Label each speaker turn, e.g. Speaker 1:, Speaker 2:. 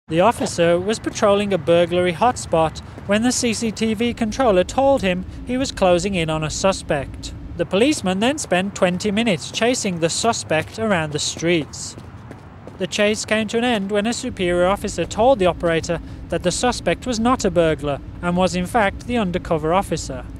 Speaker 1: The officer was patrolling a burglary hotspot when the CCTV controller told him he was closing in on a suspect. The policeman then spent 20 minutes chasing the suspect around the streets. The chase came to an end when a superior officer told the operator that the suspect was not a burglar and was in fact the undercover officer.